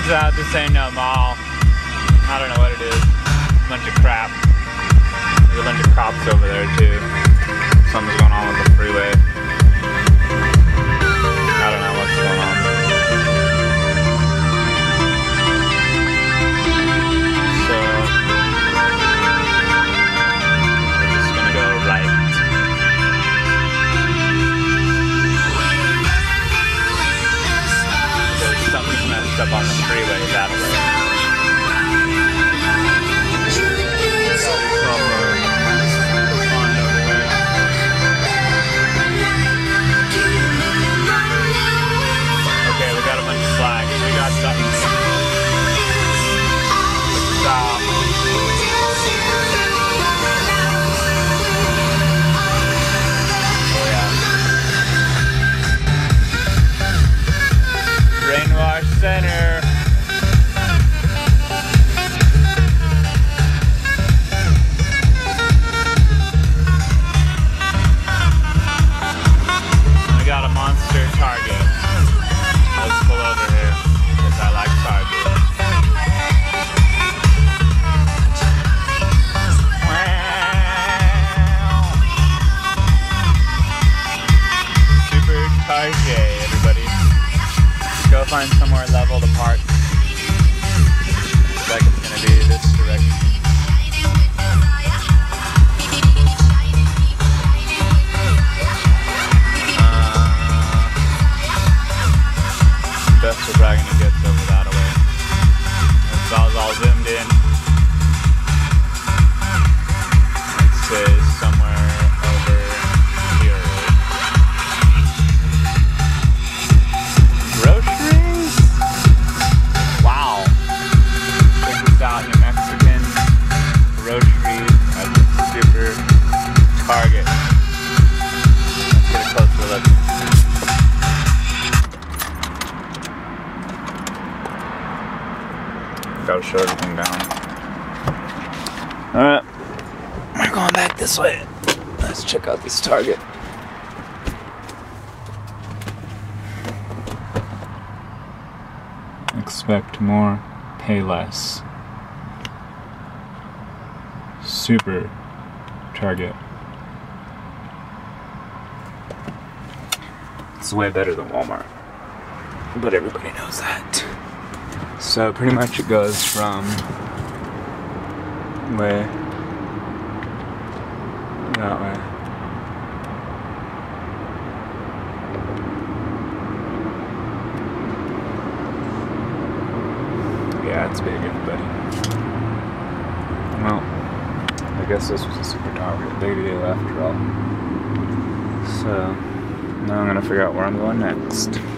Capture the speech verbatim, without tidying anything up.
Turns out this ain't no mall. I don't know what it is. A bunch of crap. There's a bunch of cops over there too. Something's going on with the freeway. I don't know what's going on. So we're just gonna go right. There's something messed up on the freeway that way. Brainwash Center. We got a monster Target. Let's pull over here because I like Target. Wow. Super Target, everybody. Go find somewhere level to park. Looks like it's gonna be this direction. Uh, best we're probably gonna get over that way. It's all, all zoomed in. Let's say somewhere over here. Groceries? Wow. Check this out, New Mexican groceries at the Super Target. Let's get a closer look. Gotta shut everything down. Alright. We're going back this way. Let's check out this Target. Expect more, pay less. Super Target. It's way better than Walmart, but everybody knows that. So pretty much it goes from way that way. Yeah, it's big, everybody. Well, I guess this was a Super Target. Big deal after all. So, now I'm gonna figure out where I'm going next.